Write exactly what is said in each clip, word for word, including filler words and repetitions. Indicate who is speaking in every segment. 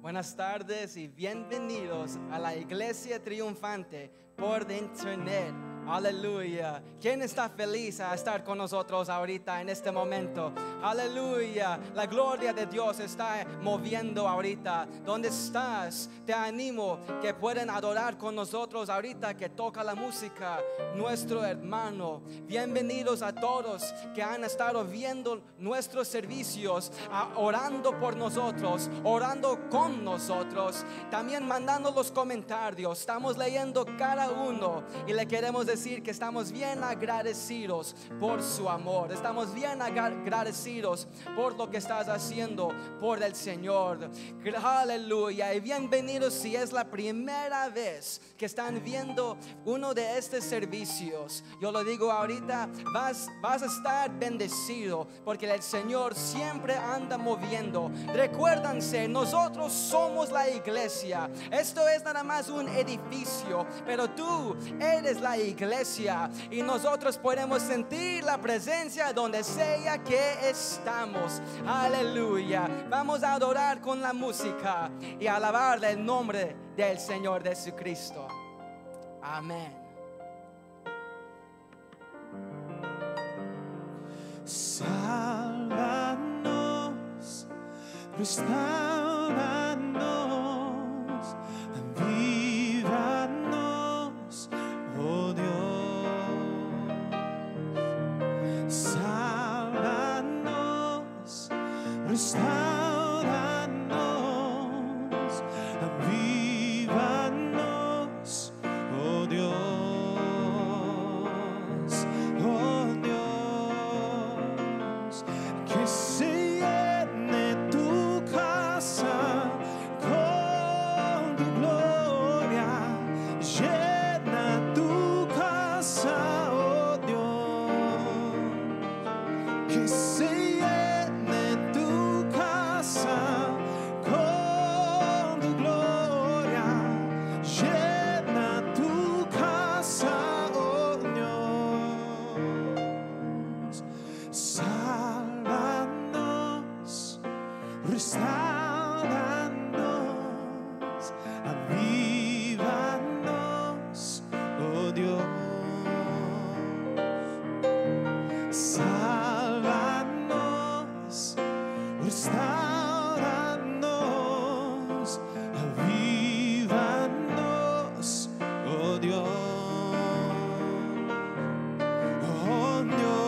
Speaker 1: Buenas tardes y bienvenidos a la Iglesia Triunfante por internet. Aleluya. ¿Quién está feliz a estar con nosotros ahorita en este momento? Aleluya. La gloria de Dios está moviendo ahorita. ¿Dónde estás? Te animo que pueden adorar con nosotros ahorita que toca la música nuestro hermano. Bienvenidos a todos que han estado viendo nuestros servicios, orando por nosotros, orando con nosotros, también mandando los comentarios. Estamos leyendo cada uno y le queremos decir decir que estamos bien agradecidos por su amor. Estamos bien agradecidos por lo que estás haciendo por el Señor. Aleluya. Y bienvenidos si es la primera vez que están viendo uno de estos servicios. Yo lo digo ahorita, vas, vas a estar bendecido porque el Señor siempre anda moviendo. Recuérdense, nosotros somos la iglesia. Esto es nada más un edificio, pero tú eres la iglesia. Iglesia, y nosotros podemos sentir la presencia donde sea que estamos. Aleluya. Vamos a adorar con la música y alabarle el nombre del Señor Jesucristo. Amén.
Speaker 2: Sálvanos, restauranos, avívanos, oh Dios. Sálvanos, restauranos, avívanos, oh Dios, oh Dios, que se llene tu casa con tu gloria, llena tu casa, oh Dios, que se llene tu casa con tu gloria, llena tu casa, oh Dios. Sálvanos, restauranos, avívanos, oh Dios. Sálvanos, restauranos, avívanos, oh Dios, oh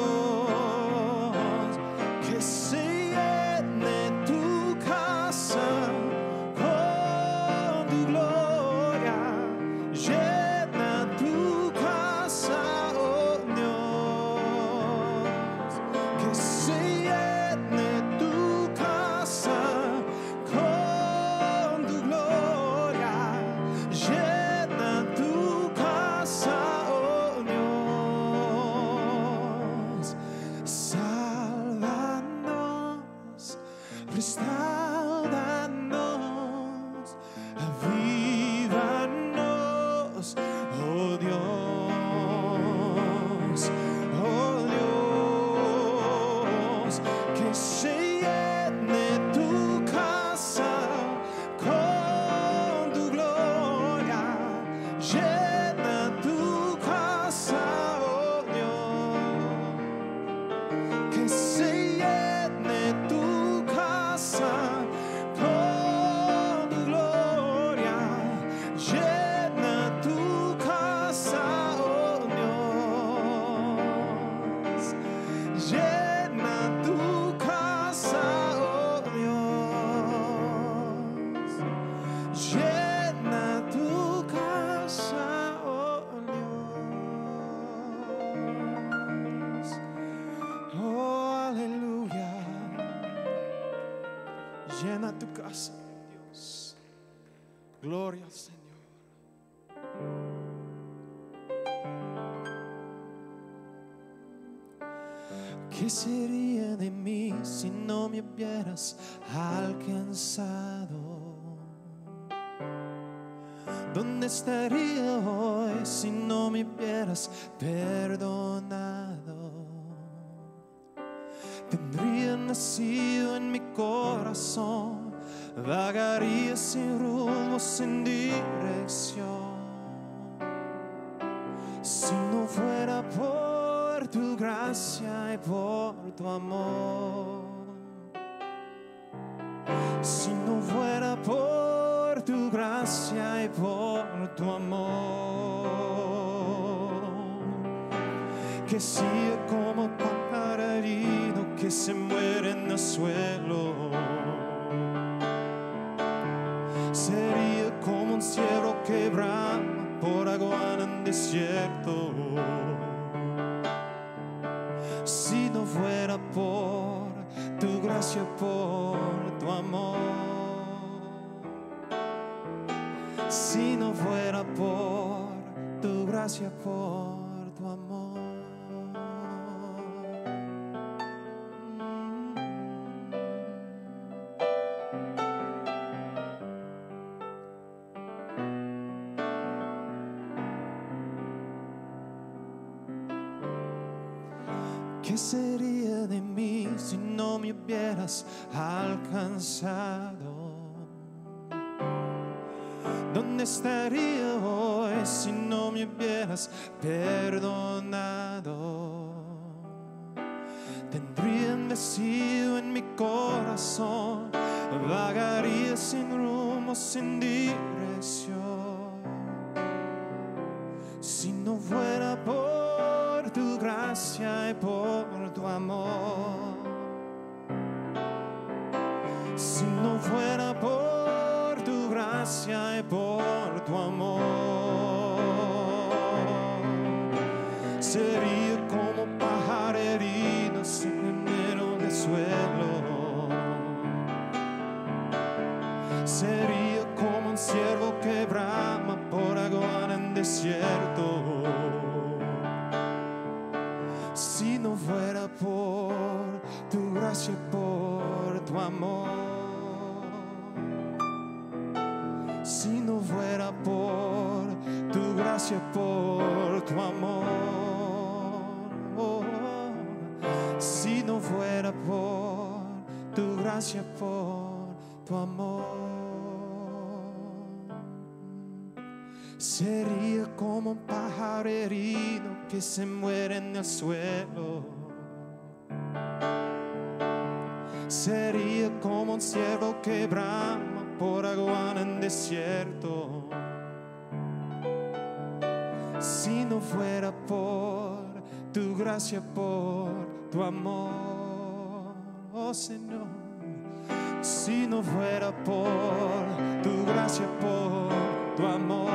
Speaker 2: Dios, que se llene tu casa con tu gloria, llena tu casa, oh Dios, que se llene tu casa con tu gloria, llena tu casa, oh Dios. Sálvanos, restauranos, avívanos, oh Dios, oh Dios, que se llene tu casa con tu gloria, llena tu casa, oh Dios, que se llene tu casa con tu gloria, llena tu casa, oh Dios, llena tu casa, oh Dios, llena tu casa, oh Dios, oh aleluya, llena tu casa, Dios, gloria al Señor. ¿Qué sería de mí si no me hubieras alcanzado? ¿Dónde estaría hoy si no me hubieras perdonado? Tendría nacido en mi corazón vagaría sin rumbo, sin dirección. Si no fuera por tu gracia y por tu amor, si no fuera por tu gracia y por tu amor, que sigue como pájaro herido que se muere en el suelo, sería como un ciervo que brama por agua en el desierto. Si no fuera por tu gracia, por tu amor, si no fuera por tu gracia, por tu amor. ¿Qué sería de mí si no me hubieras alcanzado? ¿Dónde estaría hoy si no me hubieras perdonado? Tendría un vacío en mi corazón, vagaría sin rumbo, sin dirección. Si no fuera por tu gracia y por tu amor, si no fuera por tu gracia y por tu amor, sería como pájaro herido sin dinero en el suelo, sería como un ciervo que brama por agua en el desierto. Si no fuera por tu gracia y por tu amor, si no fuera por tu gracia y por tu amor, si no fuera por tu gracia y por tu amor, sería como un pájaro herido que se muere en el suelo, sería como un ciervo que brama por agua en el desierto. Si no fuera por tu gracia, por tu amor, oh Señor, si no fuera por tu gracia, por tu amor,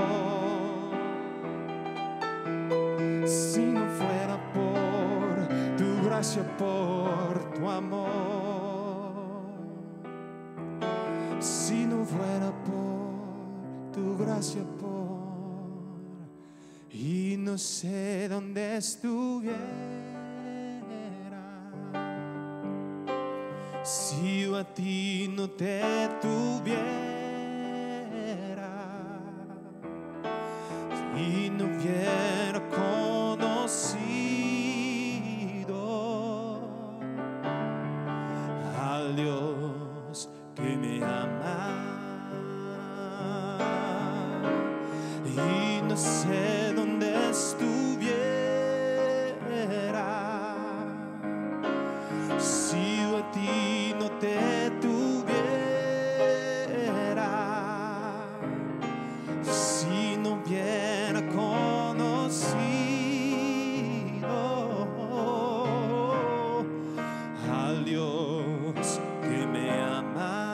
Speaker 2: si no fuera por tu gracia, por tu amor, si no fuera por tu gracia, por... Y no sé dónde estuviera si yo a ti no te tuviera, y no hubiera conocido al Dios que me ama. Y no sé dónde estuviera si yo a ti no te tuviera, si no hubiera conocido al Dios que me ama.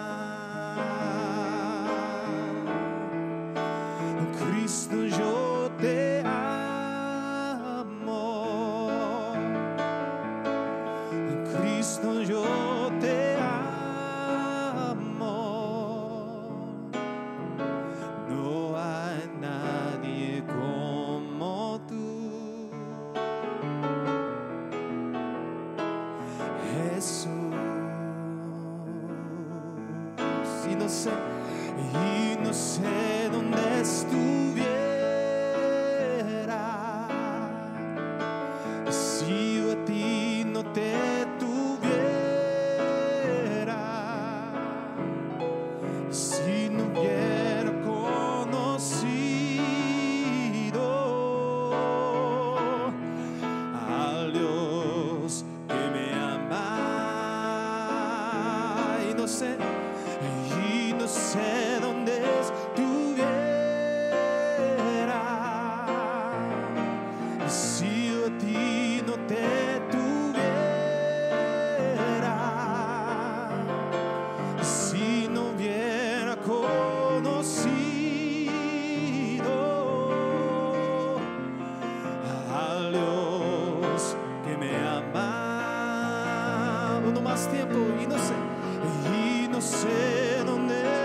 Speaker 2: Cristo, yo te amo. Cristo, yo te amo. No hay nadie como tú, Jesús. Y no sé, y no sé dónde estuviera si yo a ti no te tuviera, más tiempo. Y no sé, y no sé dónde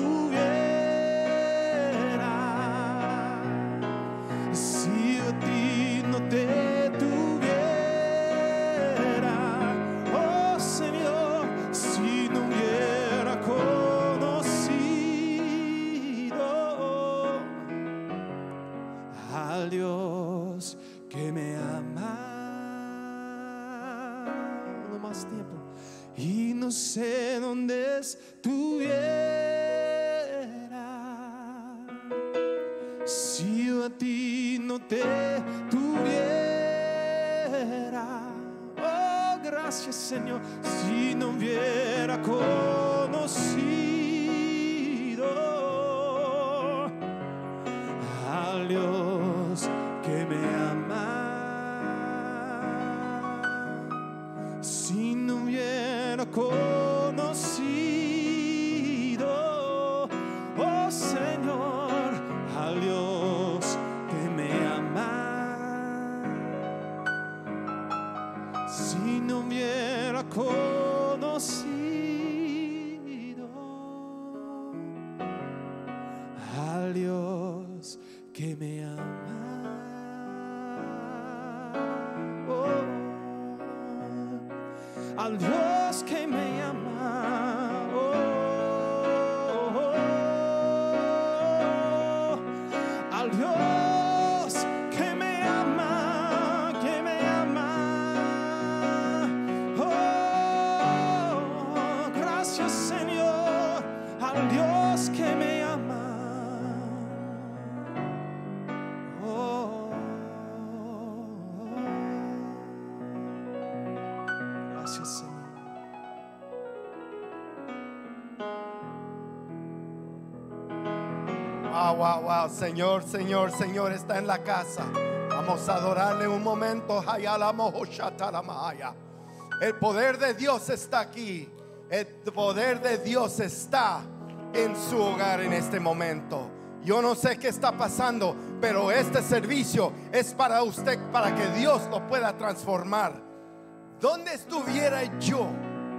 Speaker 2: estuviera si a ti no te tuviera. Oh Señor, si no hubiera conocido al Dios que me ama. No más tiempo. Y no sé dónde estuviera si yo a ti no te tuviera. Oh, gracias Señor, si no hubiera conocido al Dios que me ama. Si no hubiera conocido, oh Señor, al Dios que me ama. Si no hubiera conocido al Dios que me ama. Oh, al Dios que me ama. Oh, oh, oh, al Dios que me ama, que me ama. Oh, gracias Señor, al Dios que me ama. Oh, gracias Señor.
Speaker 3: Wow, wow, wow. Señor, Señor, Señor está en la casa. Vamos a adorarle un momento. El poder de Dios está aquí. El poder de Dios está en su hogar en este momento. Yo no sé qué está pasando, pero este servicio es para usted, para que Dios lo pueda transformar. ¿Dónde estuviera yo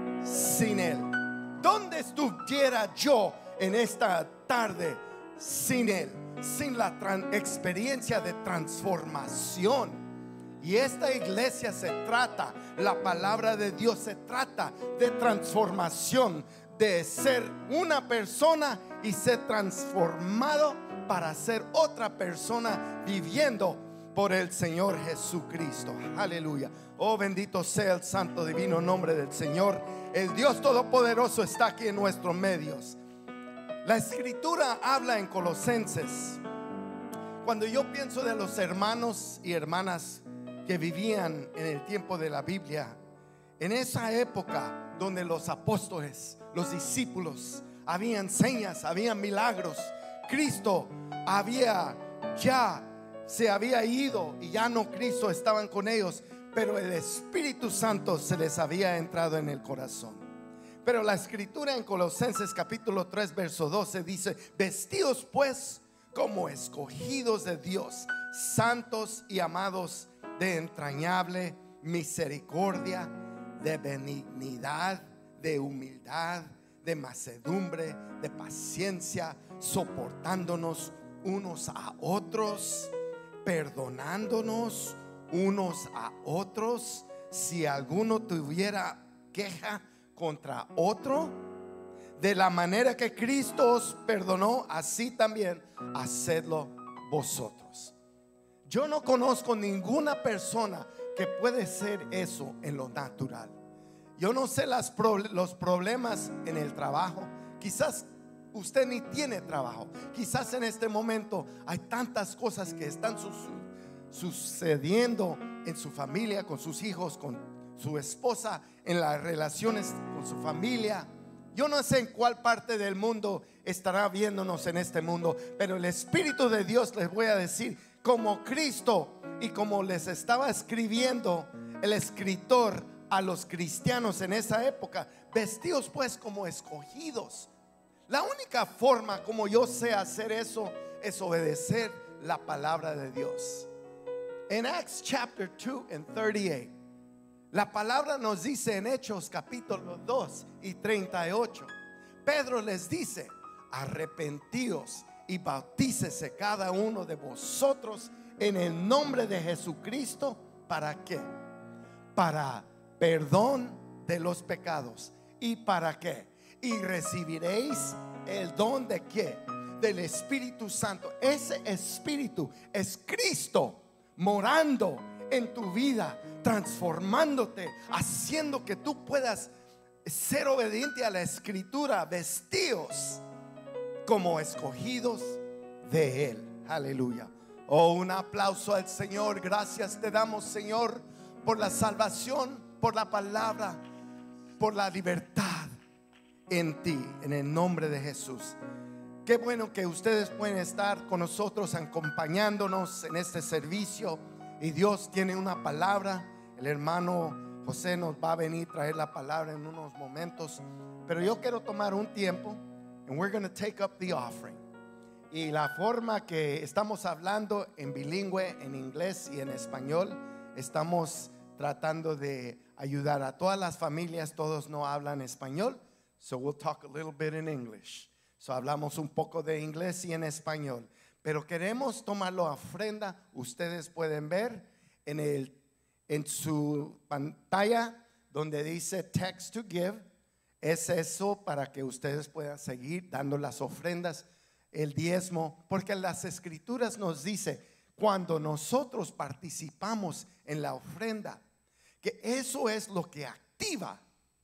Speaker 3: sin Él? ¿Dónde estuviera yo en esta tarde sin Él? Sin la experiencia de transformación. Y esta iglesia se trata, la palabra de Dios se trata de transformación, de ser una persona y ser transformado para ser otra persona viviendo por el Señor Jesucristo. Aleluya. Oh, bendito sea el santo divino nombre del Señor. El Dios todopoderoso está aquí en nuestros medios. La escritura habla en Colosenses. Cuando yo pienso de los hermanos y hermanas que vivían en el tiempo de la Biblia, en esa época donde los apóstoles, los discípulos, habían señas, habían milagros, Cristo había ya se había ido y ya no Cristo estaban con ellos, pero el Espíritu Santo se les había entrado en el corazón. Pero la escritura en Colosenses capítulo tres verso doce dice: vestidos pues como escogidos de Dios, santos y amados, de entrañable misericordia, de benignidad, de humildad, de mansedumbre, de paciencia, soportándonos unos a otros, perdonándonos unos a otros, si alguno tuviera queja contra otro, de la manera que Cristo os perdonó, así también hacedlo vosotros. Yo no conozco ninguna persona que puede ser eso en lo natural. Yo no sé las pro, los problemas en el trabajo. Quizás usted ni tiene trabajo. Quizás en este momento hay tantas cosas que están su, sucediendo en su familia, con sus hijos, con su esposa, en las relaciones con su familia. Yo no sé en cuál parte del mundo estará viéndonos en este mundo, pero el Espíritu de Dios, les voy a decir, como Cristo y como les estaba escribiendo el escritor a los cristianos en esa época, vestidos pues como escogidos. La única forma como yo sé hacer eso es obedecer la palabra de Dios. En Acts chapter two and thirty-eight, La palabra nos dice en Hechos capítulo dos y treinta y ocho, Pedro les dice: arrepentíos y bautícese cada uno de vosotros en el nombre de Jesucristo. ¿Para qué? Para perdón de los pecados. ¿Y para qué? Y recibiréis el don de qué? Del Espíritu Santo. Ese Espíritu es Cristo morando en tu vida, transformándote, haciendo que tú puedas ser obediente a la Escritura, vestidos como escogidos de Él. Aleluya. Oh, un aplauso al Señor. Gracias te damos, Señor, por la salvación, por la palabra, por la libertad en ti, en el nombre de Jesús. Qué bueno que ustedes pueden estar con nosotros, acompañándonos en este servicio. Y Dios tiene una palabra. El hermano José nos va a venir a traer la palabra en unos momentos. Pero yo quiero tomar un tiempo, and we're going to take up the offering. Y la forma que estamos hablando en bilingüe, en inglés y en español, estamos tratando de ayudar a todas las familias. Todos no hablan español, so we'll talk a little bit in English. So hablamos un poco de inglés y en español. Pero queremos tomar la ofrenda. Ustedes pueden ver en, el, en su pantalla donde dice text to give. Es eso para que ustedes puedan seguir dando las ofrendas, el diezmo. Porque las escrituras nos dice, cuando nosotros participamos en la ofrenda, que eso es lo que activa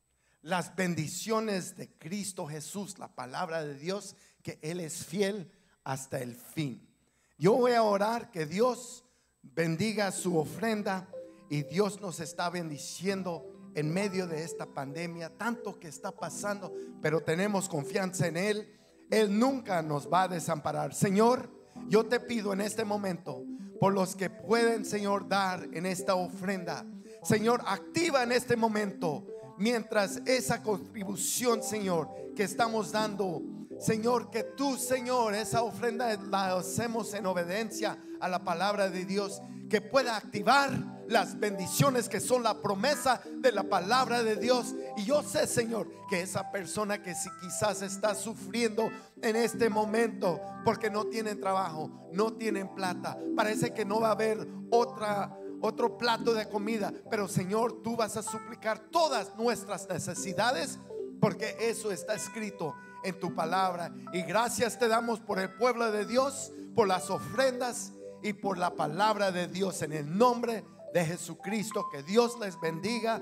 Speaker 3: las bendiciones de Cristo Jesús, la palabra de Dios, que Él es fiel hasta el fin. Yo voy a orar que Dios bendiga su ofrenda, y Dios nos está bendiciendo en medio de esta pandemia, tanto que está pasando, pero tenemos confianza en Él. Él nunca nos va a desamparar. Señor, yo te pido en este momento por los que pueden, Señor, dar en esta ofrenda. Señor, activa en este momento, mientras esa contribución, Señor, que estamos dando, Señor, que tú, Señor, esa ofrenda la hacemos en obediencia a la palabra de Dios, que pueda activar las bendiciones que son la promesa de la palabra de Dios. Y yo sé, Señor, que esa persona que si quizás está sufriendo en este momento porque no tienen trabajo, no tienen plata, parece que no va a haber otra otro plato de comida, pero Señor, tú vas a suplicar todas nuestras necesidades, porque eso está escrito en tu palabra. Y gracias te damos por el pueblo de Dios, por las ofrendas y por la palabra de Dios, en el nombre de Jesucristo. Que Dios les bendiga.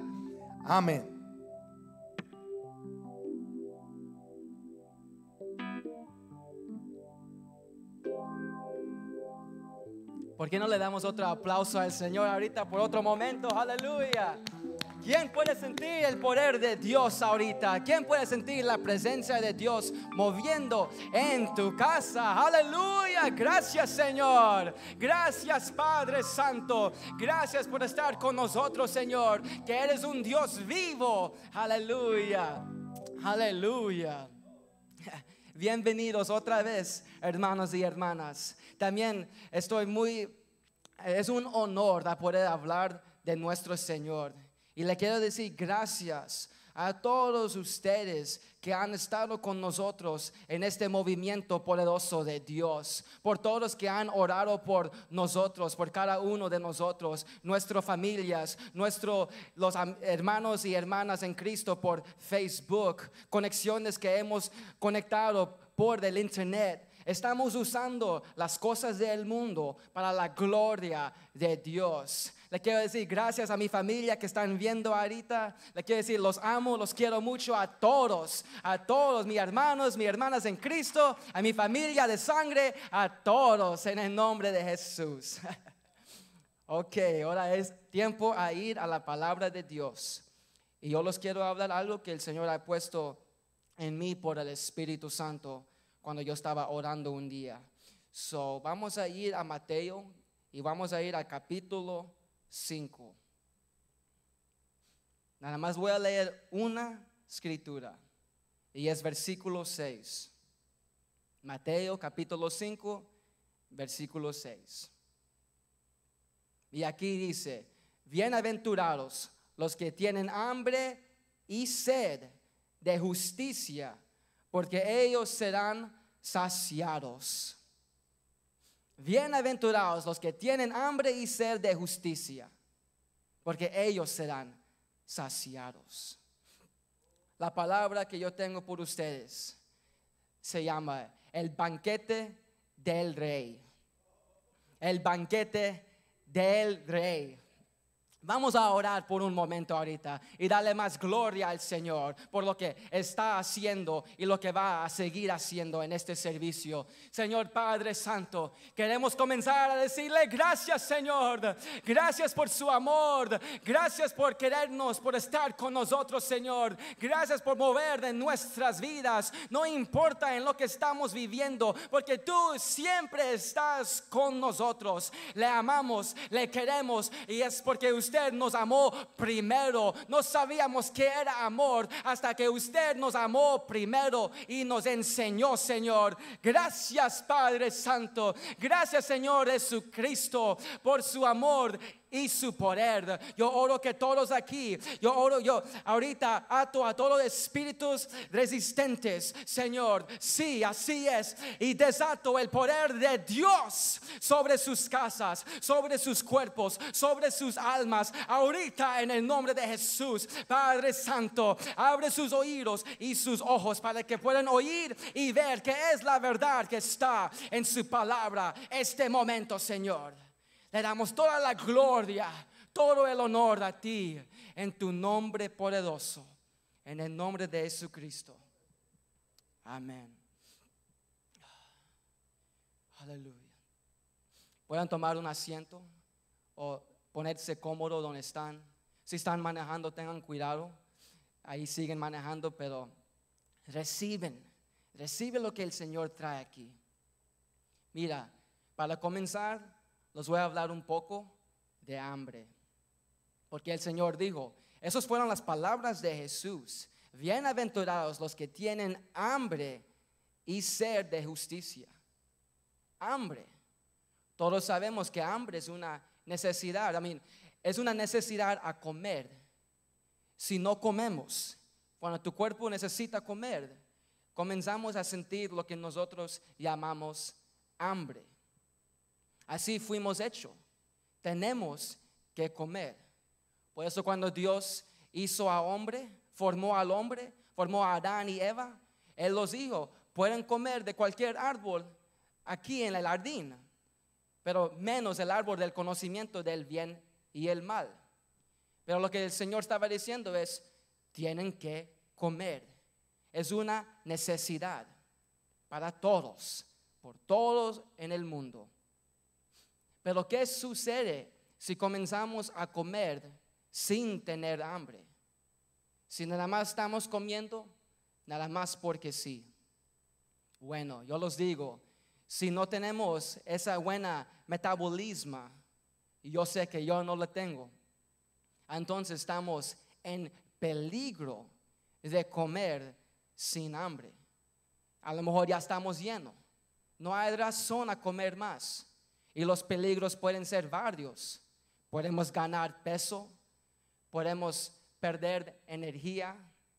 Speaker 3: Amén.
Speaker 1: ¿Por qué no le damos otro aplauso al Señor ahorita por otro momento? Aleluya. ¿Quién puede sentir el poder de Dios ahorita? ¿Quién puede sentir la presencia de Dios moviendo en tu casa? Aleluya. Gracias, Señor. Gracias, Padre Santo. Gracias por estar con nosotros, Señor, que eres un Dios vivo. Aleluya. Aleluya. Bienvenidos otra vez, hermanos y hermanas. También estoy muy, es un honor de poder hablar de nuestro Señor. Y le quiero decir gracias a todos ustedes que han estado con nosotros en este movimiento poderoso de Dios, por todos los que han orado por nosotros, por cada uno de nosotros, nuestras familias, nuestros los hermanos y hermanas en Cristo por Facebook, conexiones que hemos conectado por el internet. Estamos usando las cosas del mundo para la gloria de Dios. Le quiero decir gracias a mi familia que están viendo ahorita. Le quiero decir los amo, los quiero mucho a todos, a todos mis hermanos, mis hermanas en Cristo, a mi familia de sangre, a todos en el nombre de Jesús. Ok, ahora es tiempo a ir a la palabra de Dios. Y yo les quiero hablar algo que el Señor ha puesto en mí por el Espíritu Santo cuando yo estaba orando un día. So, vamos a ir a Mateo y vamos a ir al capítulo cinco. Nada más voy a leer una escritura y es versículo seis. Mateo capítulo cinco, versículo seis. Y aquí dice: bienaventurados los que tienen hambre y sed de justicia, porque ellos serán saciados. Bienaventurados los que tienen hambre y sed de justicia, porque ellos serán saciados. La palabra que yo tengo por ustedes se llama el banquete del rey. El banquete del rey. Vamos a orar por un momento ahorita y darle más gloria al Señor por lo que está haciendo y lo que va a seguir haciendo en este servicio. Señor Padre Santo, queremos comenzar a decirle gracias, Señor. Gracias por su amor. Gracias por querernos, por estar con nosotros, Señor. Gracias por mover de nuestras vidas. No importa en lo que estamos viviendo, porque tú siempre estás con nosotros. Le amamos, le queremos, y es porque usted Usted nos amó primero. No sabíamos que era amor hasta que usted nos amó primero y nos enseñó, Señor. Gracias, Padre Santo. Gracias, Señor Jesucristo, por su amor y su poder. Yo oro que todos aquí, yo oro, yo ahorita ato a todos los espíritus resistentes, Señor. Sí, así es. Y desato el poder de Dios sobre sus casas, sobre sus cuerpos, sobre sus almas. Ahorita en el nombre de Jesús, Padre Santo, abre sus oídos y sus ojos para que puedan oír y ver que es la verdad que está en su palabra este momento, Señor. Le damos toda la gloria, todo el honor a ti, en tu nombre poderoso, en el nombre de Jesucristo. Amén. Aleluya. Pueden tomar un asiento o ponerse cómodo donde están. Si están manejando, tengan cuidado. Ahí siguen manejando, pero reciben, reciben lo que el Señor trae aquí. Mira, para comenzar, les voy a hablar un poco de hambre, porque el Señor dijo, esas fueron las palabras de Jesús: bienaventurados los que tienen hambre y sed de justicia. Hambre. Todos sabemos que hambre es una necesidad. I mean, es una necesidad a comer. Si no comemos, cuando tu cuerpo necesita comer, comenzamos a sentir lo que nosotros llamamos hambre. Así fuimos hechos. Tenemos que comer. Por eso cuando Dios hizo al hombre, formó al hombre, formó a Adán y Eva, Él los dijo, pueden comer de cualquier árbol aquí en el jardín, pero menos el árbol del conocimiento del bien y el mal. Pero lo que el Señor estaba diciendo es, tienen que comer. Es una necesidad para todos, por todos en el mundo. Pero ¿qué sucede si comenzamos a comer sin tener hambre? Si nada más estamos comiendo, nada más porque sí. Bueno, yo les digo, si no tenemos esa buena metabolismo, y yo sé que yo no la tengo, entonces estamos en peligro de comer sin hambre. A lo mejor ya estamos llenos, no hay razón a comer más. Y los peligros pueden ser varios. Podemos ganar peso, podemos perder energía,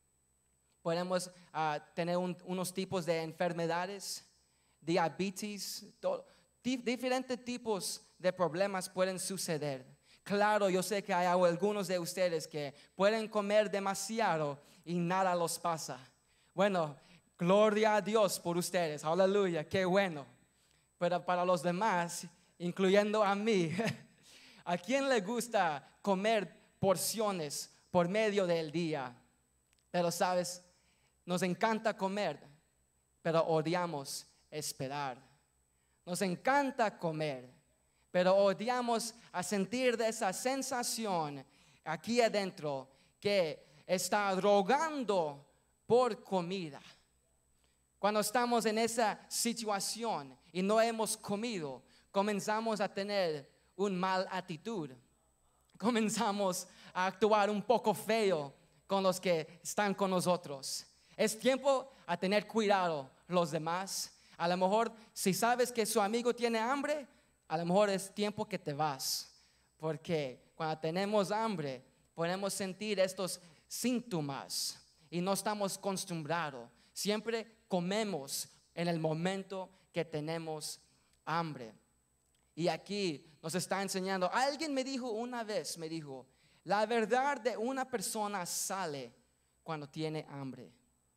Speaker 1: podemos uh, tener un, unos tipos de enfermedades, diabetes, todo, dif, diferentes tipos de problemas pueden suceder. Claro, yo sé que hay algunos de ustedes que pueden comer demasiado y nada los pasa. Bueno, gloria a Dios por ustedes, aleluya, qué bueno. Pero para los demás, incluyendo a mí, ¿a quién le gusta comer porciones por medio del día? Pero sabes, nos encanta comer, pero odiamos esperar. Nos encanta comer, pero odiamos a sentir de esa sensación aquí adentro que está rogando por comida. Cuando estamos en esa situación y no hemos comido, comenzamos a tener una mala actitud. Comenzamos a actuar un poco feo con los que están con nosotros. Es tiempo a tener cuidado los demás. A lo mejor si sabes que su amigo tiene hambre, a lo mejor es tiempo que te vas. Porque cuando tenemos hambre, podemos sentir estos síntomas y no estamos acostumbrados. Siempre comemos en el momento que tenemos hambre. Y aquí nos está enseñando. Alguien me dijo una vez, me dijo, la verdad de una persona sale cuando tiene hambre.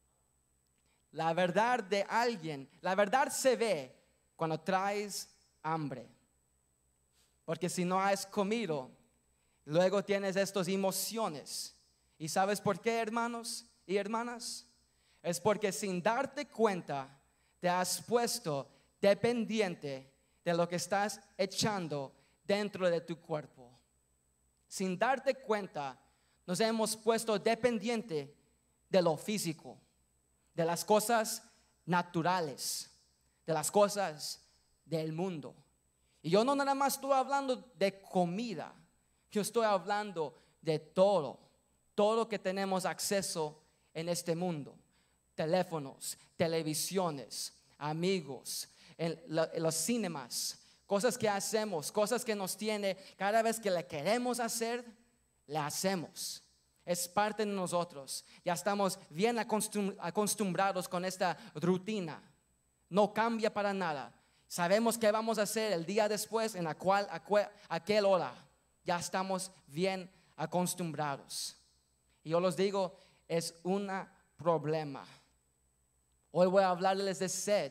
Speaker 1: La verdad de alguien, la verdad se ve cuando traes hambre. Porque si no has comido, luego tienes estas emociones. ¿Y sabes por qué, hermanos y hermanas? Es porque sin darte cuenta te has puesto dependiente de lo que estás echando dentro de tu cuerpo. Sin darte cuenta nos hemos puesto dependiente de lo físico, de las cosas naturales, de las cosas del mundo. Y yo no nada más estoy hablando de comida, yo estoy hablando de todo, todo lo que tenemos acceso en este mundo. Teléfonos, televisiones, amigos, en, la, en los cinemas, cosas que hacemos, cosas que nos tiene, cada vez que le queremos hacer, le hacemos. Es parte de nosotros. Ya estamos bien acostum- acostumbrados con esta rutina. No cambia para nada. Sabemos qué vamos a hacer el día después, en la cual, aquel, aquel hora. Ya estamos bien acostumbrados. Y yo les digo, es un problema. Hoy voy a hablarles de sed.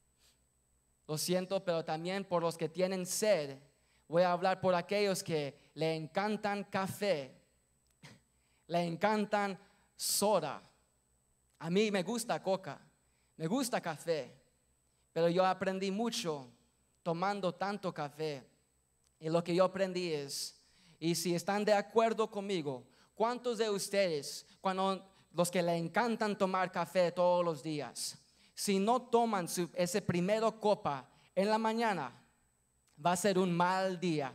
Speaker 1: Lo siento, pero también por los que tienen sed. Voy a hablar por aquellos que le encantan café, le encantan soda. A mí me gusta coca, me gusta café, pero yo aprendí mucho tomando tanto café. Y lo que yo aprendí es, y si están de acuerdo conmigo, ¿cuántos de ustedes, cuando los que le encantan tomar café todos los días, si no toman su, ese primero copa en la mañana, va a ser un mal día?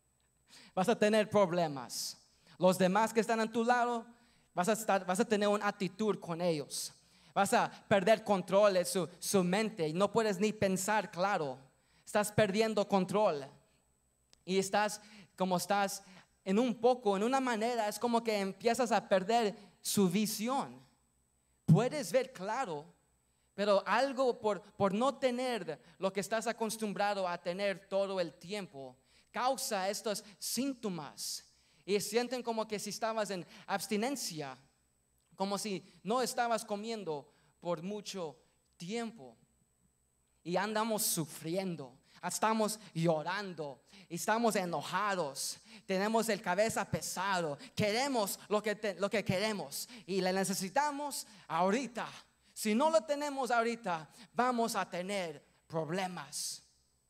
Speaker 1: Vas a tener problemas. Los demás que están a tu lado, vas a, estar, vas a tener una actitud con ellos. Vas a perder control de su, su mente y no puedes ni pensar claro. Estás perdiendo control. Y estás como estás en un poco, en una manera, es como que empiezas a perder su visión. Puedes ver claro, pero algo por, por no tener lo que estás acostumbrado a tener todo el tiempo, causa estos síntomas. Y sienten como que si estabas en abstinencia, como si no estabas comiendo por mucho tiempo. Y andamos sufriendo, estamos llorando, estamos enojados, tenemos el cabeza pesado, queremos lo que, te, lo que queremos y le necesitamos ahorita. Si no lo tenemos ahorita, vamos a tener problemas.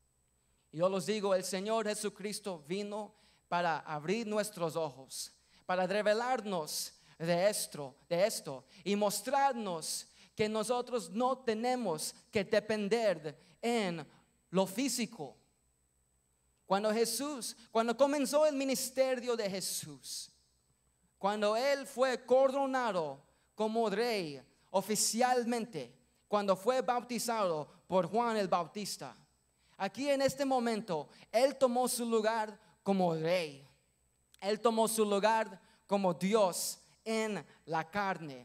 Speaker 1: Y yo les digo, el Señor Jesucristo vino para abrir nuestros ojos, para revelarnos de esto, de esto y mostrarnos que nosotros no tenemos que depender en lo físico. Cuando Jesús, cuando comenzó el ministerio de Jesús, cuando Él fue coronado como rey oficialmente, cuando fue bautizado por Juan el Bautista, aquí en este momento, Él tomó su lugar como rey. Él tomó su lugar como Dios en la carne.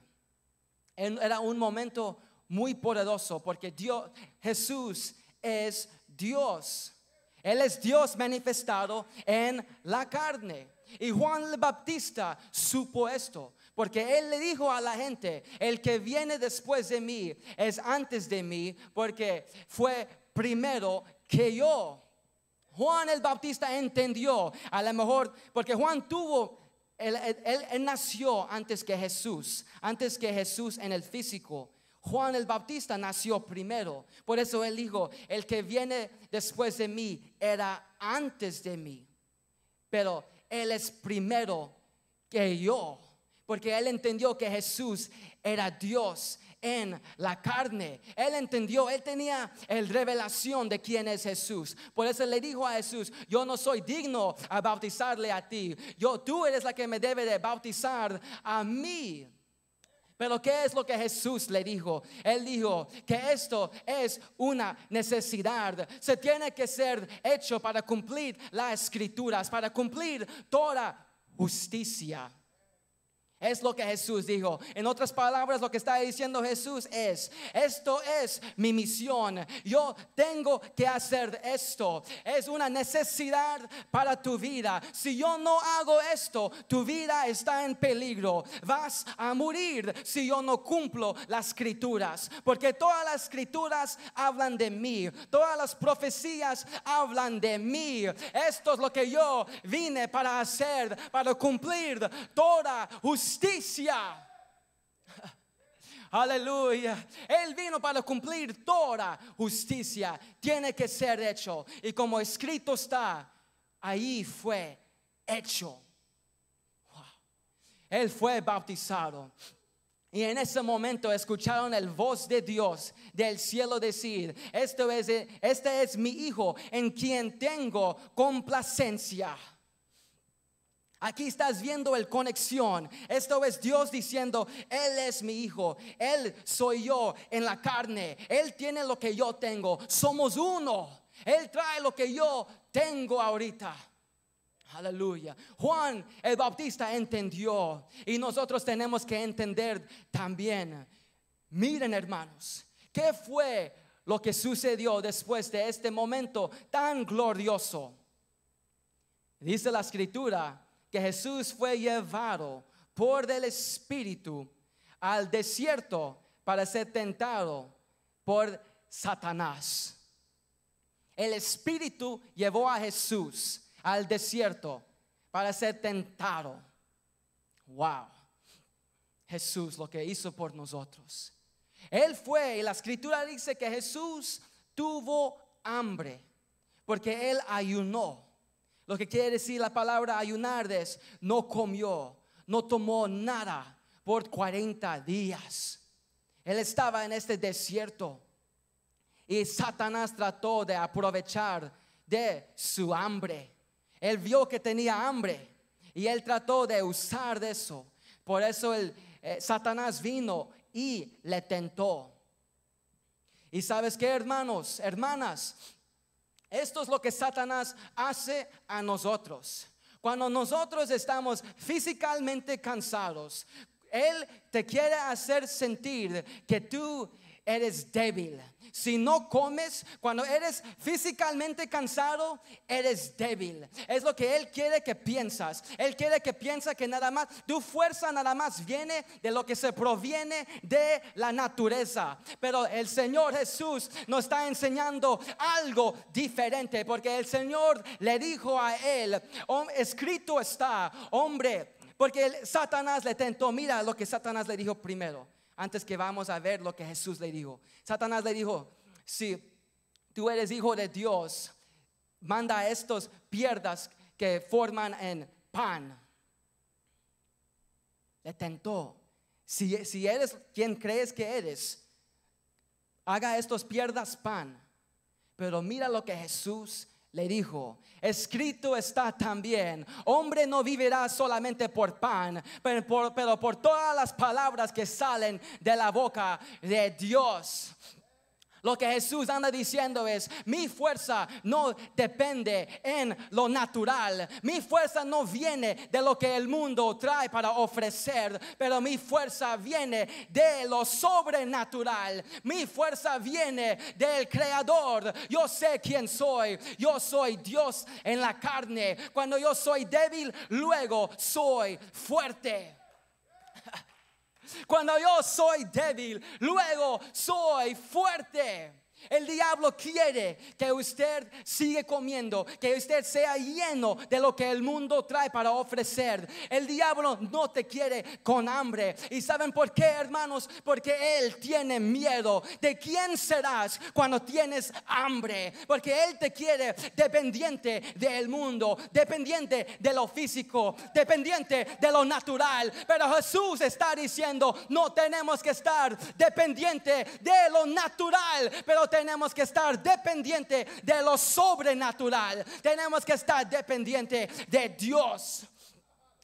Speaker 1: Era un momento muy poderoso porque Dios, Jesús es Dios. Él es Dios manifestado en la carne. Y Juan el Bautista supo esto, porque él le dijo a la gente: el que viene después de mí es antes de mí, porque fue primero que yo. Juan el Bautista entendió, a lo mejor, porque Juan tuvo, él, él, él nació antes que Jesús, antes que Jesús en el físico. Juan el Bautista nació primero, por eso él dijo: el que viene después de mí era antes de mí, pero él es primero que yo, porque él entendió que Jesús era Dios en la carne. Él entendió, él tenía la revelación de quién es Jesús. Por eso le dijo a Jesús: yo no soy digno a bautizarle a ti, yo, tú eres la que me debe de bautizar a mí. Pero ¿qué es lo que Jesús le dijo? Él dijo que esto es una necesidad. Se tiene que ser hecho para cumplir las escrituras, para cumplir toda justicia. Es lo que Jesús dijo. En otras palabras, lo que está diciendo Jesús es: esto es mi misión. Yo tengo que hacer esto. Es una necesidad para tu vida. Si yo no hago esto, tu vida está en peligro. Vas a morir si yo no cumplo las escrituras. Porque todas las escrituras hablan de mí. Todas las profecías hablan de mí. Esto es lo que yo vine para hacer, para cumplir toda justicia. Justicia. Aleluya. Él vino para cumplir toda justicia. Tiene que ser hecho. Y como escrito está, ahí fue hecho. Wow. Él fue bautizado. Y en ese momento escucharon el voz de Dios del cielo decir: Esto es, este es mi hijo en quien tengo complacencia. Aquí estás viendo el conexión. Esto es Dios diciendo: Él es mi hijo, Él soy yo en la carne. Él tiene lo que yo tengo. Somos uno. Él trae lo que yo tengo ahorita. Aleluya. Juan el Bautista entendió. Y nosotros tenemos que entender también. Miren, hermanos, ¿qué fue lo que sucedió después de este momento tan glorioso? Dice la escritura que Jesús fue llevado por el Espíritu al desierto para ser tentado por Satanás. El Espíritu llevó a Jesús al desierto para ser tentado. Wow. Jesús lo que hizo por nosotros. Él fue, y la escritura dice que Jesús tuvo hambre porque Él ayunó. Lo que quiere decir la palabra ayunar es: no comió, no tomó nada por cuarenta días. Él estaba en este desierto y Satanás trató de aprovechar de su hambre. Él vio que tenía hambre y él trató de usar de eso. Por eso el, eh, Satanás vino y le tentó. Y sabes qué, hermanos, hermanas, esto es lo que Satanás hace a nosotros. Cuando nosotros estamos físicamente cansados, Él te quiere hacer sentir que tú eres débil. Si no comes, cuando eres físicamente cansado, eres débil. Es lo que Él quiere que piensas. Él quiere que piensa que nada más, tu fuerza nada más viene de lo que se proviene de la naturaleza. Pero el Señor Jesús nos está enseñando algo diferente, porque el Señor le dijo a Él: escrito está, hombre. Porque el Satanás le tentó. Mira lo que Satanás le dijo primero, antes que vamos a ver lo que Jesús le dijo. Satanás le dijo: si tú eres hijo de Dios, manda a estos piedras que forman en pan. Le tentó. Si, si eres quien crees que eres, haga estos piedras pan. Pero mira lo que Jesús le dijo: escrito está también, hombre no vivirá solamente por pan, pero por, pero por todas las palabras que salen de la boca de Dios. Lo que Jesús anda diciendo es: mi fuerza no depende en lo natural. Mi fuerza no viene de lo que el mundo trae para ofrecer, pero mi fuerza viene de lo sobrenatural. Mi fuerza viene del Creador. Yo sé quién soy. Yo soy Dios en la carne. Cuando yo soy débil, luego soy fuerte. Cuando yo soy débil, luego soy fuerte. El diablo quiere que usted siga comiendo, que usted sea lleno de lo que el mundo trae para ofrecer. El diablo no te quiere con hambre. ¿Y saben por qué, hermanos? Porque él tiene miedo de quién serás cuando tienes hambre. Porque él te quiere dependiente del mundo, dependiente de lo físico, dependiente de lo natural. Pero Jesús está diciendo: no tenemos que estar dependiente de lo natural, pero tenemos que estar dependiente de lo sobrenatural. Tenemos que estar dependiente de Dios.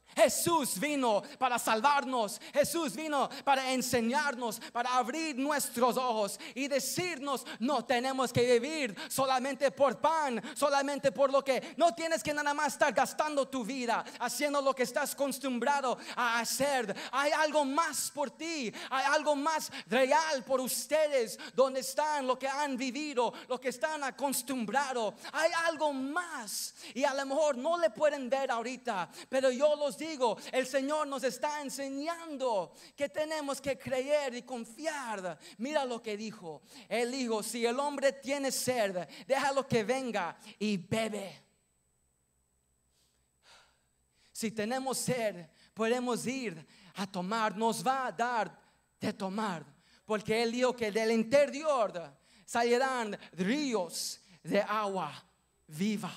Speaker 1: Jesús vino para salvarnos. Jesús vino para enseñarnos, para abrir nuestros ojos y decirnos: no tenemos que vivir solamente por pan, solamente por lo que. No tienes que nada más estar gastando tu vida haciendo lo que estás acostumbrado a hacer. Hay algo más por ti, hay algo más real por ustedes, donde están, lo que han vivido, lo que están acostumbrados. Hay algo más y a lo mejor no le pueden ver ahorita, pero yo los digo, el Señor nos está enseñando que tenemos que creer y confiar. Mira lo que dijo. Él dijo: si el hombre tiene sed, déjalo que venga y bebe. Si tenemos sed, podemos ir a tomar. Nos va a dar de tomar, porque Él dijo que del interior salirán ríos de agua viva.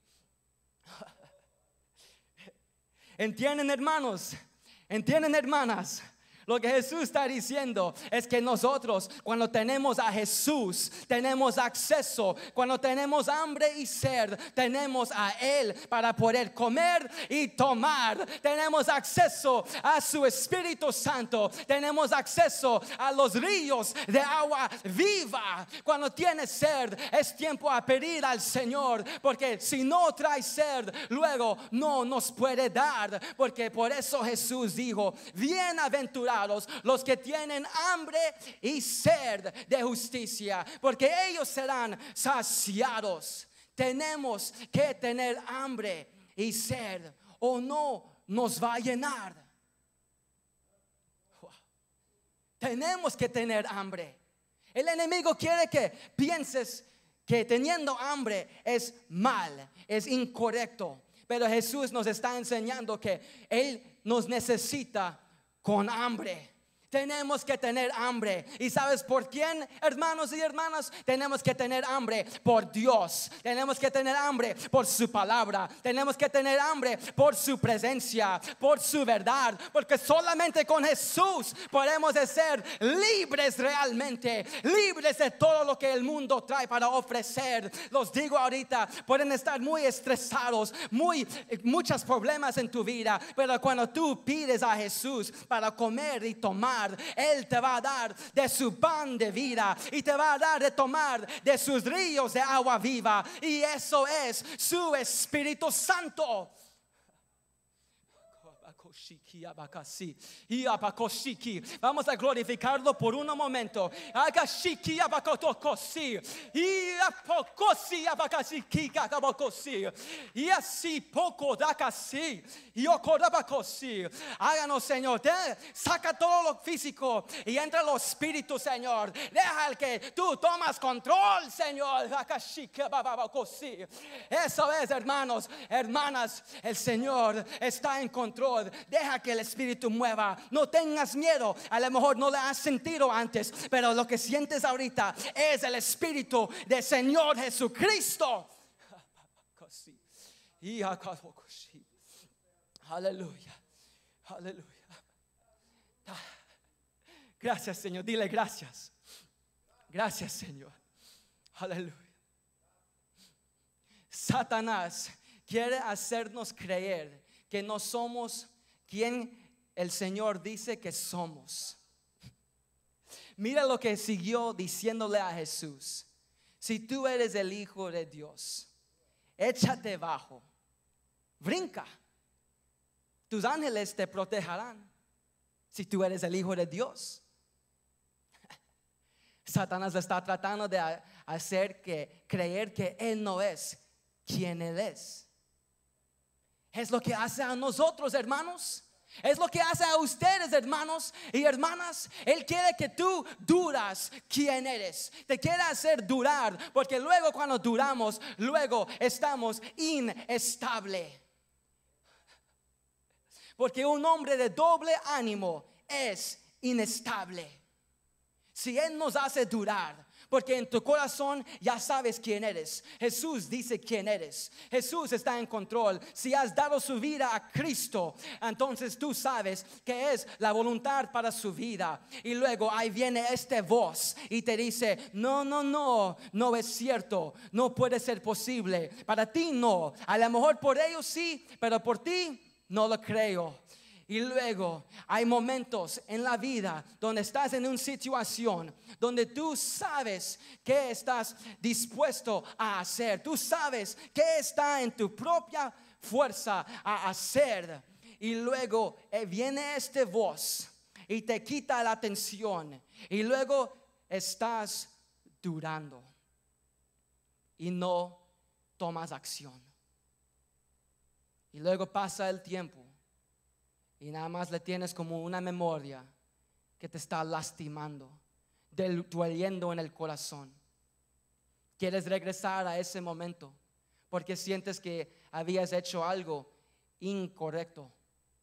Speaker 1: ¿Entienden, hermanos? ¿Entienden, hermanas? Lo que Jesús está diciendo es que nosotros, cuando tenemos a Jesús, tenemos acceso. Cuando tenemos hambre y sed, tenemos a Él para poder comer y tomar. Tenemos acceso a su Espíritu Santo. Tenemos acceso a los ríos de agua viva. Cuando tienes sed, es tiempo a pedir al Señor, porque si no trae sed, luego no nos puede dar. Porque por eso Jesús dijo: bienaventurados los que tienen hambre y sed de justicia, porque ellos serán saciados. Tenemos que tener hambre y sed, o no nos va a llenar. Tenemos que tener hambre. El enemigo quiere que pienses que teniendo hambre es mal, es incorrecto, pero Jesús nos está enseñando que Él nos necesita con hambre. Tenemos que tener hambre. ¿Y sabes por quién, hermanos y hermanas? Tenemos que tener hambre por Dios. Tenemos que tener hambre por su palabra. Tenemos que tener hambre por su presencia, por su verdad. Porque solamente con Jesús podemos ser libres realmente, libres de todo lo que el mundo trae para ofrecer. Los digo ahorita, pueden estar muy estresados, muy, muchos problemas en tu vida, pero cuando tú pides a Jesús para comer y tomar, Él te va a dar de su pan de vida y te va a dar de tomar de sus ríos de agua viva, y eso es su Espíritu Santo. Vamos a glorificarlo por un momento. Y así poco da casi. Háganos, Señor. Saca todo lo físico y entra lo espíritu, Señor. Deja el que tú tomas control, Señor. Eso es, hermanos, hermanas. El Señor está en control. Deja que el Espíritu mueva. No tengas miedo. A lo mejor no lo has sentido antes, pero lo que sientes ahorita es el Espíritu del Señor Jesucristo. Aleluya, aleluya. Gracias, Señor. Dile gracias. Gracias, Señor. Aleluya. Satanás quiere hacernos creer que no somos quien el Señor dice que somos. Mira lo que siguió diciéndole a Jesús: si tú eres el Hijo de Dios, échate abajo, brinca, tus ángeles te protegerán. Si tú eres el Hijo de Dios. Satanás está tratando de hacer que creer que Él no es quien Él es. Es lo que hace a nosotros, hermanos. Es lo que hace a ustedes, hermanos y hermanas. Él quiere que tú duras quién eres. Te quiere hacer durar, porque luego cuando duramos, luego estamos inestables. Porque un hombre de doble ánimo es inestable. Si Él nos hace durar, porque en tu corazón ya sabes quién eres. Jesús dice quién eres. Jesús está en control. Si has dado su vida a Cristo, entonces tú sabes que es la voluntad para su vida. Y luego ahí viene esta voz y te dice: no, no, no, no es cierto. No puede ser posible. Para ti no. A lo mejor por ellos sí, pero por ti no lo creo. Y luego hay momentos en la vida donde estás en una situación donde tú sabes qué estás dispuesto a hacer. Tú sabes qué está en tu propia fuerza a hacer. Y luego eh, viene esta voz y te quita la atención. Y luego estás dudando y no tomas acción. Y luego pasa el tiempo. Y nada más le tienes como una memoria que te está lastimando, dueliendo en el corazón. Quieres regresar a ese momento porque sientes que habías hecho algo incorrecto.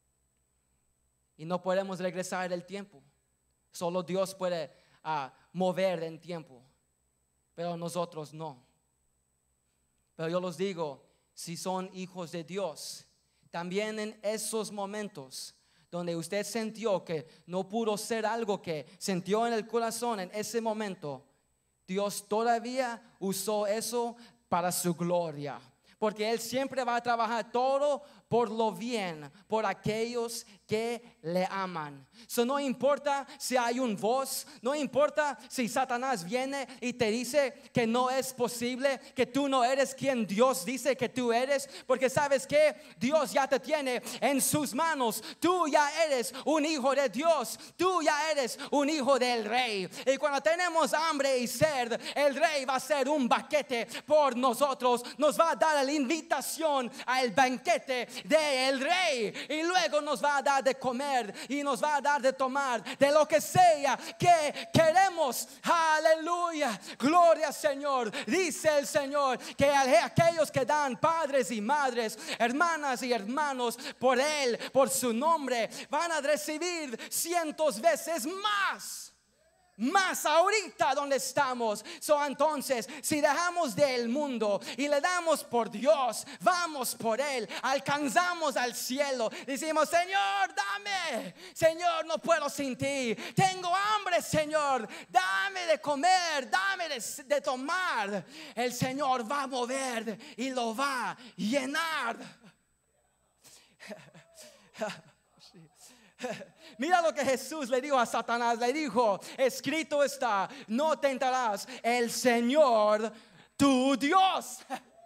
Speaker 1: Y no podemos regresar el tiempo. Solo Dios puede uh, mover en tiempo, pero nosotros no. Pero yo les digo, si son hijos de Dios, también en esos momentos donde usted sintió que no pudo ser algo que sintió en el corazón en ese momento, Dios todavía usó eso para su gloria. Porque Él siempre va a trabajar todo por lo bien, por aquellos que le aman. So, no importa si hay un voz, no importa si Satanás viene y te dice que no es posible, que tú no eres quien Dios dice que tú eres. Porque sabes que Dios ya te tiene en sus manos. Tú ya eres un hijo de Dios. Tú ya eres un hijo del Rey. Y cuando tenemos hambre y sed, el Rey va a hacer un banquete por nosotros. Nos va a dar la invitación al banquete del Rey, y luego nos va a dar de comer y nos va a dar de tomar de lo que sea que queremos. Aleluya, gloria al Señor. Dice el Señor que aquellos que dan, padres y madres, hermanas y hermanos, por Él, por su nombre, van a recibir cientos veces más. Más ahorita donde estamos. So, entonces, si dejamos del mundo y le damos por Dios, vamos por Él, alcanzamos al cielo, decimos: Señor, dame, Señor, no puedo sin ti, tengo hambre, Señor, dame de comer, dame de, de tomar. El Señor va a mover y lo va a llenar. Mira lo que Jesús le dijo a Satanás. Le dijo: escrito está, no tentarás el Señor tu Dios.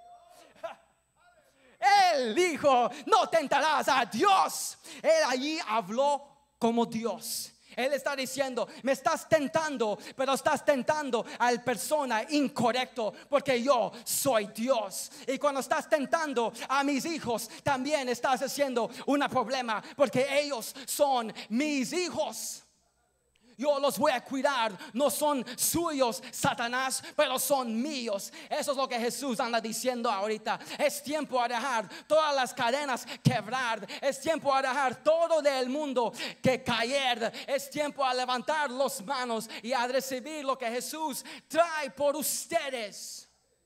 Speaker 1: Él dijo: no tentarás a Dios. Él allí habló como Dios. Él está diciendo: me estás tentando, pero estás tentando a la persona incorrecto, porque yo soy Dios. Y cuando estás tentando a mis hijos, también estás haciendo un problema, porque ellos son mis hijos. Yo los voy a cuidar. No son suyos, Satanás, pero son míos. Eso es lo que Jesús anda diciendo ahorita. Es tiempo a dejar todas las cadenas quebrar. Es tiempo a dejar todo del mundo que caer. Es tiempo a levantar las manos y a recibir lo que Jesús trae por ustedes.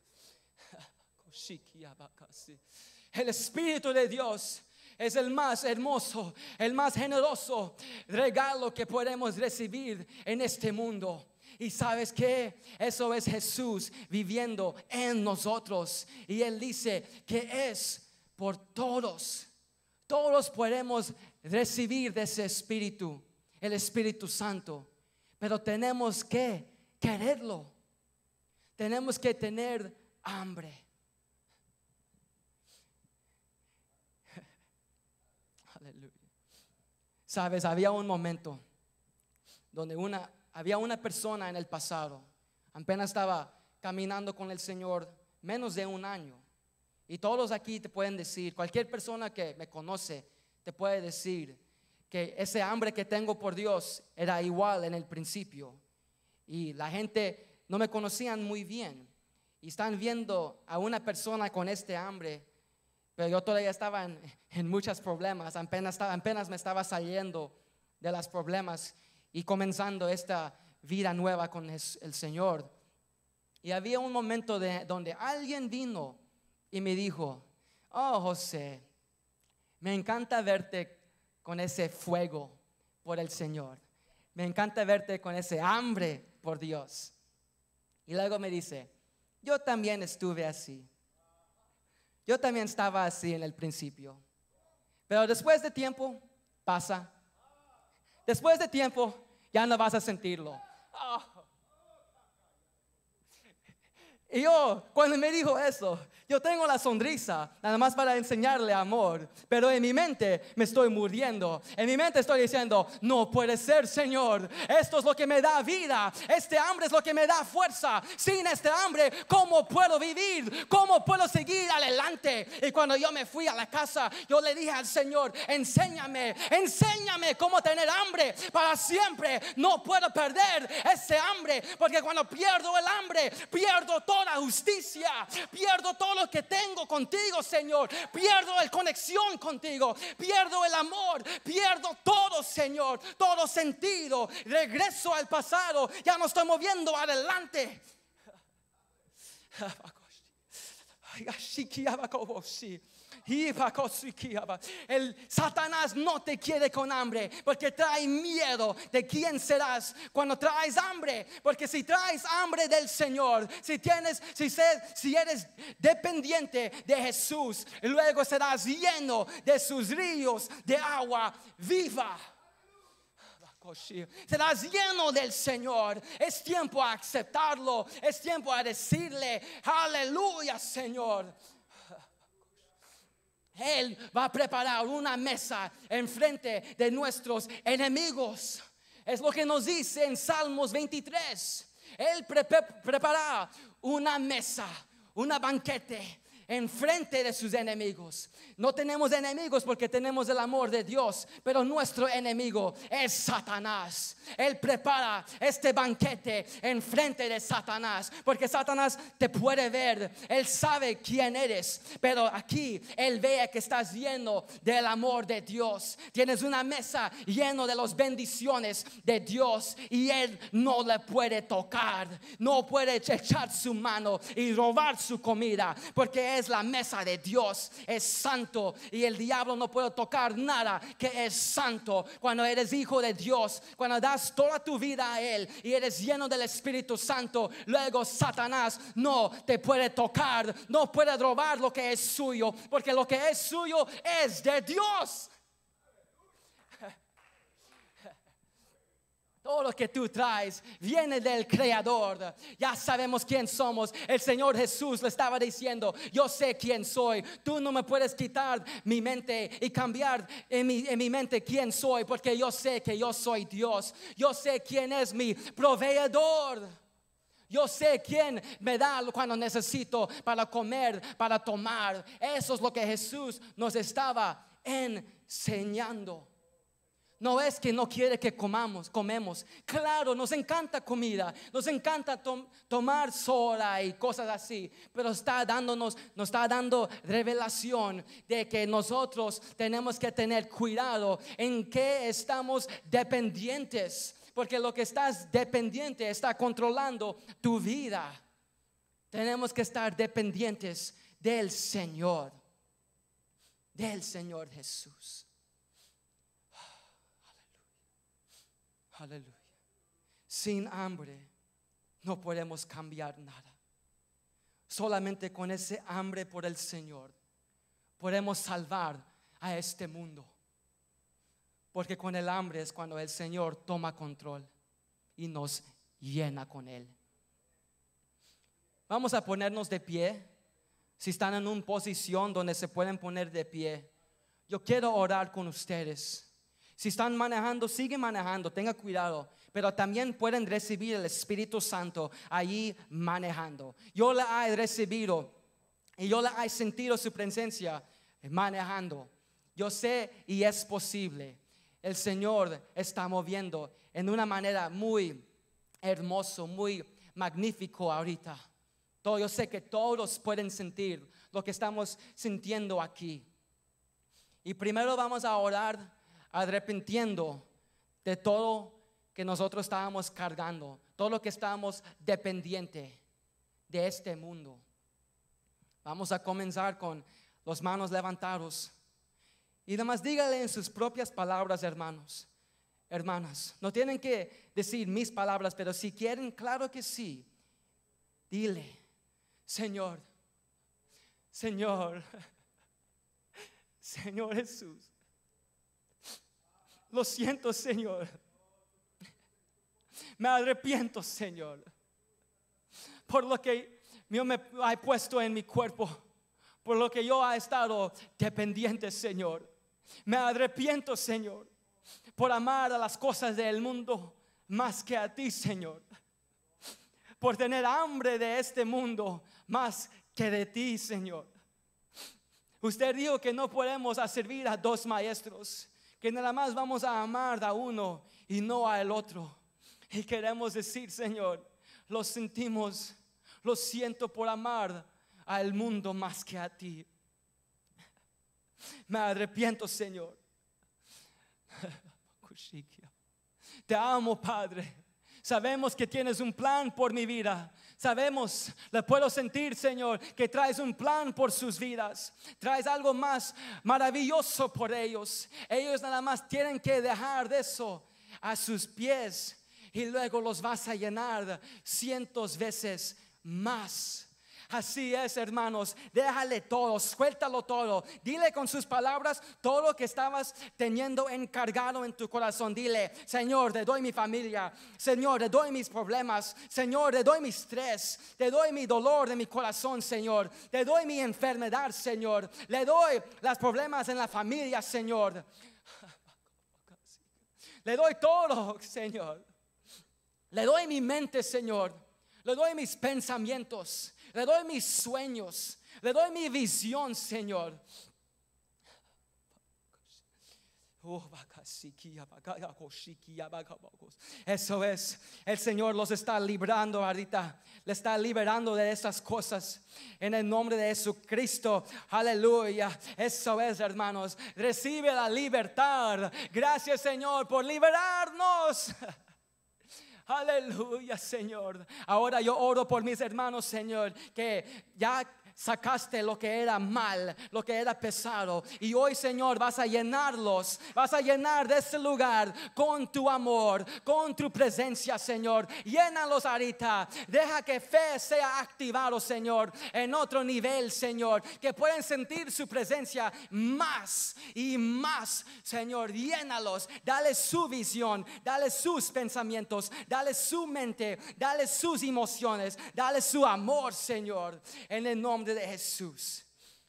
Speaker 1: El Espíritu de Dios es el más hermoso, el más generoso regalo que podemos recibir en este mundo. Y sabes que eso es Jesús viviendo en nosotros. Y Él dice que es por todos. Todos podemos recibir de ese Espíritu, el Espíritu Santo. Pero tenemos que quererlo. Tenemos que tener hambre. Sabes, había un momento donde una, había una persona en el pasado, apenas estaba caminando con el Señor menos de un año. Y todos aquí te pueden decir, cualquier persona que me conoce te puede decir que ese hambre que tengo por Dios era igual en el principio. Y la gente no me conocían muy bien y están viendo a una persona con este hambre. Pero yo todavía estaba en, en muchos problemas. Apenas, estaba, apenas me estaba saliendo de los problemas y comenzando esta vida nueva con el, el Señor. Y había un momento de, donde alguien vino y me dijo: oh, José, me encanta verte con ese fuego por el Señor. Me encanta verte con ese hambre por Dios. Y luego me dice: yo también estuve así. Yo también estaba así en el principio, Pero después de tiempo pasa. Después de tiempo ya no vas a sentirlo. Oh. Y yo, cuando me dijo eso, yo tengo la sonrisa, nada más para enseñarle amor. Pero en mi mente me estoy muriendo. En mi mente estoy diciendo, no puede ser, Señor. Esto es lo que me da vida. Este hambre es lo que me da fuerza. Sin este hambre, ¿cómo puedo vivir? ¿Cómo puedo seguir adelante? Y cuando yo me fui a la casa, yo le dije al Señor, enséñame, enséñame cómo tener hambre para siempre. No puedo perder ese hambre, porque cuando pierdo el hambre, pierdo todo. La justicia, pierdo todo lo que tengo contigo, Señor. Pierdo la conexión contigo, pierdo el amor, pierdo todo, Señor, todo sentido. Regreso al pasado, ya no estoy moviendo adelante. El Satanás no te quiere con hambre, porque trae miedo de quién serás cuando traes hambre. Porque si traes hambre del Señor, si tienes, si, se, si eres dependiente de Jesús, luego serás lleno de sus ríos de agua viva. Serás lleno del Señor. Es tiempo a aceptarlo. Es tiempo a decirle, aleluya, Señor. Él va a preparar una mesa en frente de nuestros enemigos. Es lo que nos dice en Salmos veintitrés. Él pre prepara una mesa, una banquete en frente de sus enemigos. No tenemos enemigos porque tenemos el amor de Dios, pero nuestro enemigo es Satanás. Él prepara este banquete en frente de Satanás, porque Satanás te puede ver, él sabe quién eres, pero aquí él ve que estás lleno del amor de Dios. Tienes una mesa llena de las bendiciones de Dios y él no le puede tocar, no puede echar su mano y robar su comida, porque es la mesa de Dios, es santo, y el diablo no puede tocar nada que es santo. Cuando eres hijo de Dios, cuando das toda tu vida a él y eres lleno del Espíritu Santo, luego Satanás no te puede tocar, no puede robar lo que es suyo, porque lo que es suyo es de Dios. Todo lo que tú traes viene del Creador. Ya sabemos quién somos. El Señor Jesús le estaba diciendo, yo sé quién soy. Tú no me puedes quitar mi mente y cambiar en mi, en mi mente quién soy, porque yo sé que yo soy Dios. Yo sé quién es mi proveedor. Yo sé quién me da cuando necesito para comer, para tomar. Eso es lo que Jesús nos estaba enseñando. No es que no quiere que comamos, comemos. Claro, nos encanta comida, nos encanta tom, tomar soda y cosas así, pero está dándonos, nos está dando revelación de que nosotros tenemos que tener cuidado en qué estamos dependientes, porque lo que estás dependiente está controlando tu vida. Tenemos que estar dependientes del Señor, del Señor Jesús. Aleluya. Sin hambre no podemos cambiar nada. Solamente con ese hambre por el Señor podemos salvar a este mundo. Porque con el hambre es cuando el Señor toma control y nos llena con él. Vamos a ponernos de pie. Si están en una posición donde se pueden poner de pie, yo quiero orar con ustedes. Si están manejando, sigue manejando, tenga cuidado. Pero también pueden recibir el Espíritu Santo allí manejando. Yo la he recibido y yo la he sentido su presencia manejando. Yo sé y es posible. El Señor está moviendo en una manera muy hermoso, muy magnífico ahorita. Todo, yo sé que todos pueden sentir lo que estamos sintiendo aquí. Y primero vamos a orar arrepintiendo de todo que nosotros estábamos cargando, todo lo que estábamos dependiente de este mundo. Vamos a comenzar con las manos levantados y además dígale en sus propias palabras, hermanos, hermanas, no tienen que decir mis palabras, pero si quieren, claro que sí, dile, Señor, Señor, Señor Jesús, Lo siento, Señor. Me arrepiento, Señor, por lo que yo me he puesto en mi cuerpo, por lo que yo he estado dependiente, Señor. Me arrepiento, Señor, por amar a las cosas del mundo más que a ti, Señor. Por tener hambre de este mundo más que de ti, Señor. Usted dijo que no podemos servir a dos maestros, que nada más vamos a amar a uno y no al otro. Y queremos decir, Señor, lo sentimos, lo siento por amar al mundo más que a ti. Me arrepiento, Señor. Te amo, Padre. Sabemos que tienes un plan por mi vida. Sabemos, le puedo sentir, Señor, que traes un plan por sus vidas. Traes algo más maravilloso por ellos. Ellos nada más tienen que dejar de eso a sus pies y luego los vas a llenar cientos veces más. Así es, hermanos, déjale todo, suéltalo todo. Dile con sus palabras todo lo que estabas teniendo encargado en tu corazón. Dile: Señor, te doy mi familia. Señor, te doy mis problemas. Señor, te doy mi estrés. Te doy mi dolor de mi corazón, Señor. Te doy mi enfermedad, Señor. Le doy los problemas en la familia, Señor. Le doy todo, Señor. Le doy mi mente, Señor. Le doy mis pensamientos. Le doy mis sueños. Le doy mi visión, Señor. Eso es. El Señor los está librando ahorita. Le está liberando de esas cosas en el nombre de Jesucristo. Aleluya. Eso es, hermanos. Recibe la libertad. Gracias, Señor, por liberarnos. Aleluya, Señor. Ahora yo oro por mis hermanos, Señor, que ya sacaste lo que era mal, lo que era pesado, y hoy, Señor, vas a llenarlos, vas a llenar de ese lugar con tu amor, con tu presencia, Señor. Llénalos ahorita. Deja que fe sea activado, Señor, en otro nivel, Señor, que pueden sentir su presencia más y más, Señor. Llénalos, dale su visión, dale sus pensamientos, dale su mente, dale sus emociones, dale su amor, Señor, en el nombre de Jesús.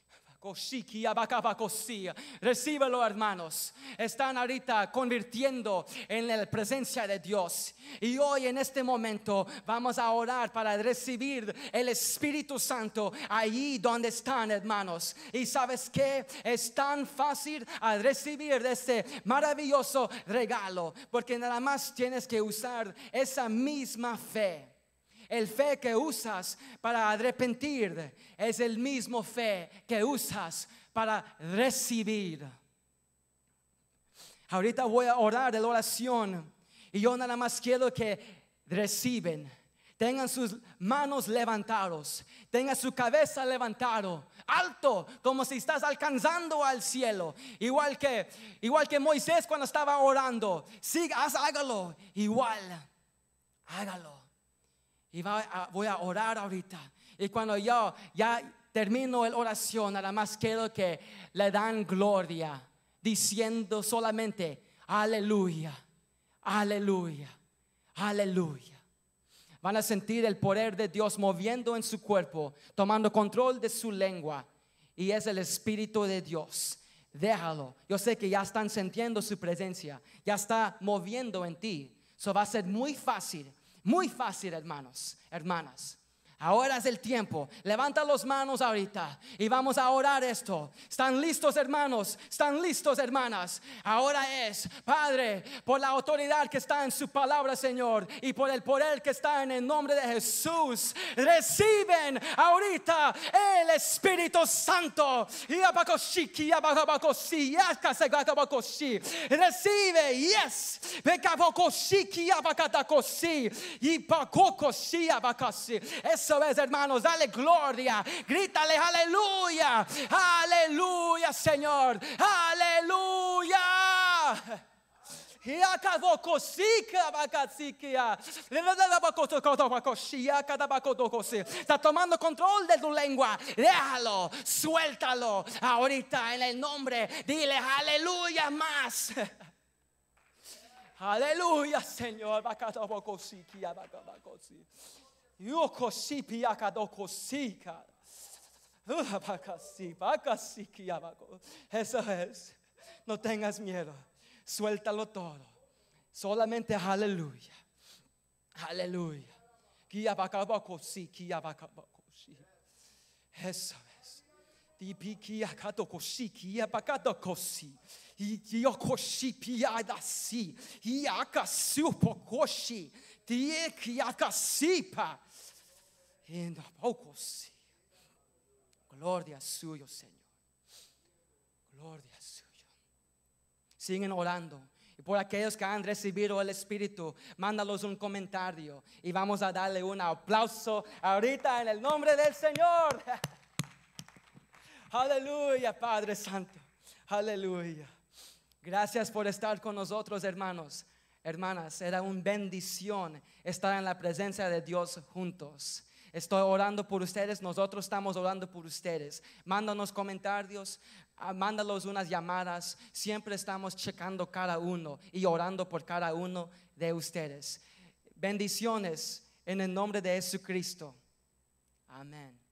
Speaker 1: Recíbelo, hermanos. Están ahorita convirtiendo en la presencia de Dios. Y hoy, en este momento, vamos a orar para recibir el Espíritu Santo allí donde están, hermanos. Y sabes que es tan fácil a recibir este maravilloso regalo, porque nada más tienes que usar esa misma fe. El fe que usas para arrepentir es el mismo fe que usas para recibir. Ahorita voy a orar de la oración y yo nada más quiero que reciben. Tengan sus manos levantados, tengan su cabeza levantado, alto, como si estás alcanzando al cielo. Igual que, igual que Moisés cuando estaba orando. Sí, haz, hágalo, igual, hágalo. Y voy a orar ahorita. Y cuando yo ya termino la oración, nada más quiero que le dan gloria, diciendo solamente aleluya, aleluya, aleluya. Van a sentir el poder de Dios moviendo en su cuerpo, tomando control de su lengua. Y es el Espíritu de Dios. Déjalo. Yo sé que ya están sintiendo su presencia, ya está moviendo en ti. Eso va a ser muy fácil. Muy fácil, hermanos, hermanas. Ahora es el tiempo. Levanta las manos ahorita y vamos a orar esto. ¿Están listos, hermanos? ¿Están listos, hermanas? Ahora es, Padre, por la autoridad que está en su palabra, Señor, y por el poder que está en el nombre de Jesús, reciben ahorita el Espíritu Santo. Recibe, yes. Eso es, hermanos, dale gloria, grítale aleluya, aleluya, Señor, aleluya. Está tomando control de tu lengua. Déjalo, suéltalo ahorita en el nombre. Dile aleluya más. Aleluya, Señor. Bakatobokosi, kiabakabakosi. Yokosi, piakadokosi, cara. Bakasi, bakasi, kiabako. Eso es. No tengas miedo. Suéltalo todo. Solamente aleluya. Aleluya. Kiabakabakosi, kiabakabakosi. Eso es. Dipikiakatokosi, kiabakadokosi. Yokoshi piadasi. Yakasupokoshi. Dikiakasipa. Indabokosi. Gloria suyo, Señor. Gloria suyo. Siguen orando. Y por aquellos que han recibido el Espíritu, mándalos un comentario. Y vamos a darle un aplauso ahorita en el nombre del Señor. Aleluya, Padre Santo. Aleluya. Gracias por estar con nosotros, hermanos. Hermanas, era una bendición estar en la presencia de Dios juntos. Estoy orando por ustedes, nosotros estamos orando por ustedes. Mándanos comentarios, mándanos unas llamadas. Siempre estamos checando cada uno y orando por cada uno de ustedes. Bendiciones en el nombre de Jesucristo. Amén.